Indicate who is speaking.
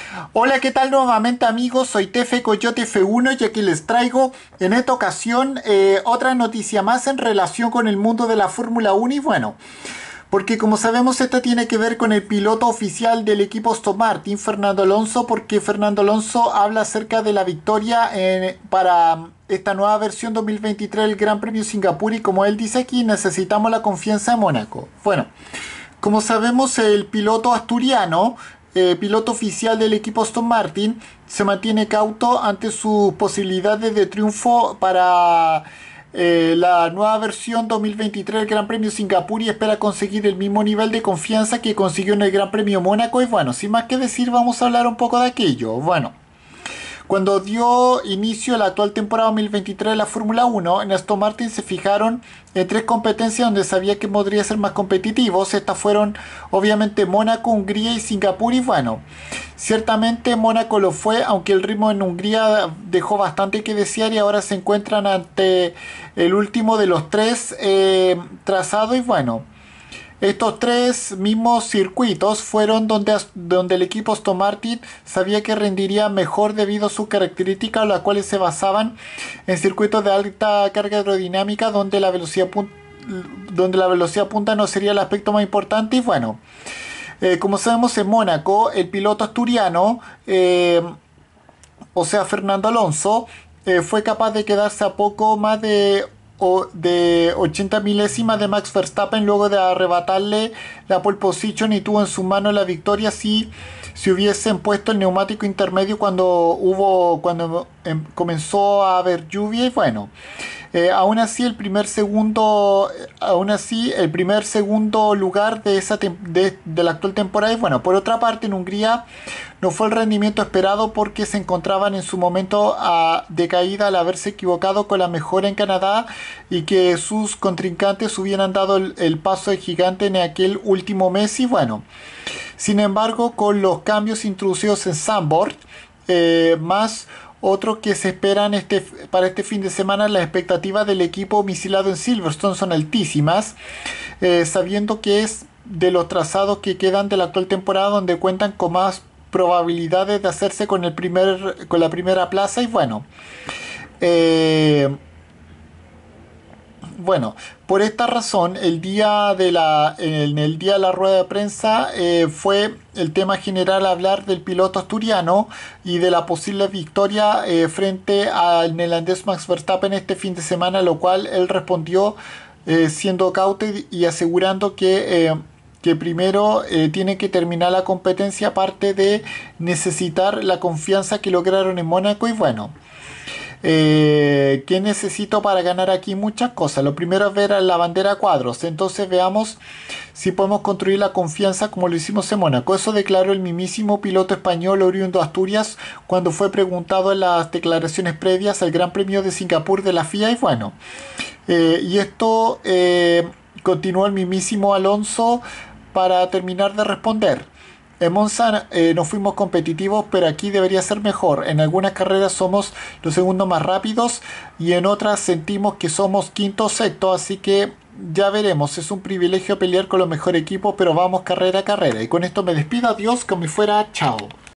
Speaker 1: Hola, ¿qué tal nuevamente amigos? Soy Tefe Coyote F1 y aquí les traigo en esta ocasión otra noticia más en relación con el mundo de la Fórmula 1 y bueno, porque como sabemos esta tiene que ver con el piloto oficial del equipo Aston Martin, Fernando Alonso, porque Fernando Alonso habla acerca de la victoria para esta nueva versión 2023 del Gran Premio Singapur y como él dice aquí necesitamos la confianza de Mónaco. Bueno. Como sabemos, el piloto asturiano, piloto oficial del equipo Aston Martin, se mantiene cauto ante sus posibilidades de triunfo para la nueva versión 2023 del Gran Premio Singapur y espera conseguir el mismo nivel de confianza que consiguió en el Gran Premio Mónaco. Y bueno, sin más que decir, vamos a hablar un poco de aquello. Bueno. Cuando dio inicio a la actual temporada 2023 de la Fórmula 1, en Aston Martin se fijaron en tres competencias donde sabía que podría ser más competitivos. Estas fueron obviamente Mónaco, Hungría y Singapur y bueno, ciertamente Mónaco lo fue, aunque el ritmo en Hungría dejó bastante que desear y ahora se encuentran ante el último de los tres trazados y bueno. Estos tres mismos circuitos fueron donde el equipo Aston Martin sabía que rendiría mejor debido a sus características, las cuales se basaban en circuitos de alta carga aerodinámica donde la velocidad punta no sería el aspecto más importante. Y bueno, como sabemos en Mónaco, el piloto asturiano, o sea Fernando Alonso, fue capaz de quedarse a poco más de 80 milésimas de Max Verstappen luego de arrebatarle la pole position y tuvo en su mano la victoria si hubiesen puesto el neumático intermedio cuando comenzó a haber lluvia y bueno. Aún así el primer segundo lugar de la actual temporada y bueno, por otra parte en Hungría no fue el rendimiento esperado porque se encontraban en su momento de caída al haberse equivocado con la mejora en Canadá y que sus contrincantes hubieran dado el paso de gigante en aquel último mes y bueno, sin embargo con los cambios introducidos en Zandvoort, más otros que se esperan para este fin de semana, las expectativas del equipo misilado en Silverstone son altísimas, sabiendo que es de los trazados que quedan de la actual temporada donde cuentan con más probabilidades de hacerse con la primera plaza y bueno, por esta razón, en el día de la rueda de prensa fue el tema general hablar del piloto asturiano y de la posible victoria frente al neerlandés Max Verstappen este fin de semana, lo cual él respondió siendo cauto y asegurando que primero tiene que terminar la competencia aparte de necesitar la confianza que lograron en Mónaco y bueno. ¿Qué necesito para ganar aquí? Muchas cosas. Lo primero es ver a la bandera a cuadros. Entonces veamos si podemos construir la confianza como lo hicimos en Mónaco. Eso declaró el mismísimo piloto español oriundo de Asturias cuando fue preguntado en las declaraciones previas al Gran Premio de Singapur de la FIA. Y bueno, y esto continuó el mismísimo Alonso para terminar de responder. En Monza no fuimos competitivos, pero aquí debería ser mejor. En algunas carreras somos los segundos más rápidos y en otras sentimos que somos quinto o sexto, así que ya veremos. Es un privilegio pelear con los mejores equipos, pero vamos carrera a carrera. Y con esto me despido. Adiós, como si fuera chao.